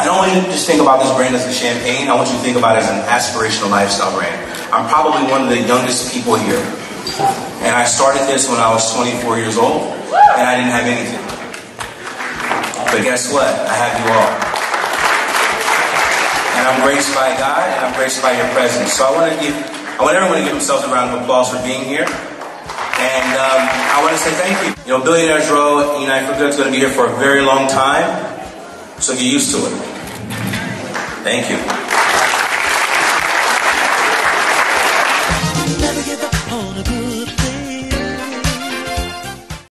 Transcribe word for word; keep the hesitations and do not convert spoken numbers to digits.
don't want you to just think about this brand as a champagne. I want you to think about it as an aspirational lifestyle brand. I'm probably one of the youngest people here. And I started this when I was twenty-four years old, and I didn't have anything. But guess what? I have you all. And I'm graced by God, and I'm graced by your presence. So I want to give, I want everyone to give themselves a round of applause for being here. And um, I want to say thank you. You know, Billionaires Row, Unite for Good is going to be here for a very long time, so get used to it. Thank you.